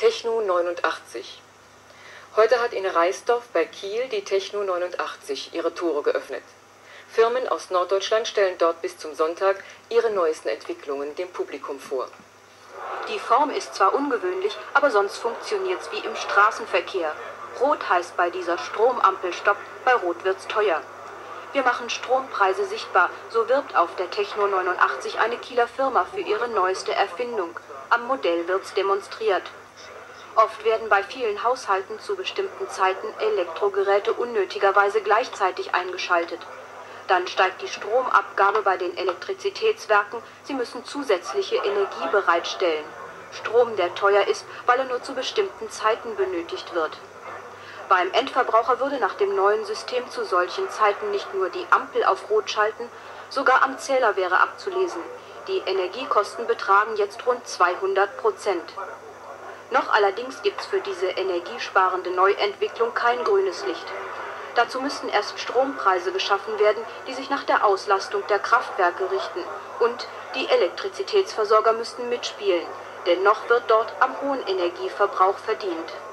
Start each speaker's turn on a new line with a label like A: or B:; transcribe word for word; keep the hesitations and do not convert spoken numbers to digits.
A: Techno neunundachtzig. Heute hat in Reisdorf bei Kiel die Techno neunundachtzig ihre Tore geöffnet. Firmen aus Norddeutschland stellen dort bis zum Sonntag ihre neuesten Entwicklungen dem Publikum vor.
B: Die Form ist zwar ungewöhnlich, aber sonst funktioniert's wie im Straßenverkehr. Rot heißt bei dieser Stromampel Stopp, bei Rot wird's teuer. Wir machen Strompreise sichtbar, so wirbt auf der Techno neunundachtzig eine Kieler Firma für ihre neueste Erfindung. Am Modell wird's demonstriert. Oft werden bei vielen Haushalten zu bestimmten Zeiten Elektrogeräte unnötigerweise gleichzeitig eingeschaltet. Dann steigt die Stromabgabe bei den Elektrizitätswerken, sie müssen zusätzliche Energie bereitstellen. Strom, der teuer ist, weil er nur zu bestimmten Zeiten benötigt wird. Beim Endverbraucher würde nach dem neuen System zu solchen Zeiten nicht nur die Ampel auf Rot schalten, sogar am Zähler wäre abzulesen. Die Energiekosten betragen jetzt rund zweihundert Prozent. Noch allerdings gibt es für diese energiesparende Neuentwicklung kein grünes Licht. Dazu müssten erst Strompreise geschaffen werden, die sich nach der Auslastung der Kraftwerke richten. Und die Elektrizitätsversorger müssten mitspielen, denn noch wird dort am hohen Energieverbrauch verdient.